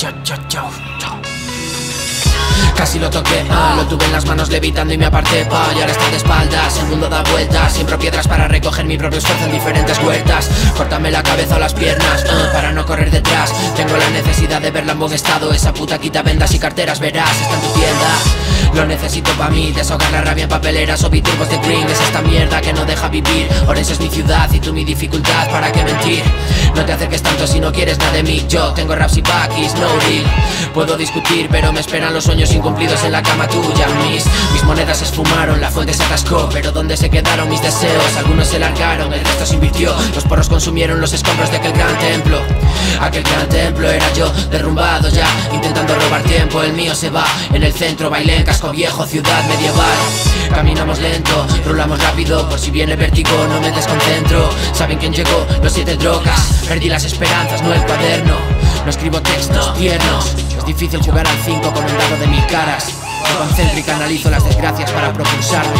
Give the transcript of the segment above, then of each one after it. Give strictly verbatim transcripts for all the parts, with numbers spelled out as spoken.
chao, chao, chao, chao. Casi lo toqué, ah, lo tuve en las manos levitando y me aparté, pa, y ahora está de espaldas. El mundo da vueltas, siembro piedras para recoger mi propio esfuerzo en diferentes huertas. Córtame la cabeza o las piernas, ah, para no correr detrás. Tengo la necesidad de verla en buen estado. Esa puta quita vendas y carteras, verás, está en tu tienda. Lo necesito pa' mí, desahogar la rabia en papeleras o biturbos de green. Es esta mierda que no deja vivir. Orense es mi ciudad y tú mi dificultad, ¿para qué mentir? No te acerques tanto si no quieres nada de mí. Yo tengo raps y paquis, no deal. Puedo discutir pero me esperan los sueños incumplidos en la cama tuya. Mis, mis monedas se esfumaron, la fuente se atascó, pero ¿dónde se quedaron mis deseos? Algunos se largaron, el resto se invirtió. Los porros consumieron los escombros de aquel gran templo. Aquel gran templo era yo, derrumbado ya, intentando robar tiempo. El mío se va, en el centro bailé en casco viejo, ciudad medieval. Caminamos lento, rulamos rápido, por si viene vértigo no me desconcentro. ¿Saben quién llegó? Los siete drogas. Perdí las esperanzas, no el cuaderno. No escribo textos tiernos. Es difícil jugar al cinco con un dado de mil caras. Me concentro y canalizo las desgracias para propulsarme.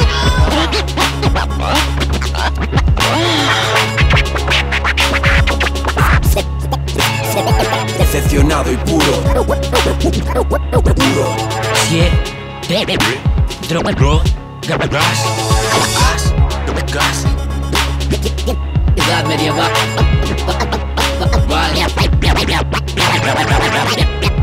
Decepcionado y puro. Puro. Siete drogas, gas, gas, gas. Edad medieval. Vale.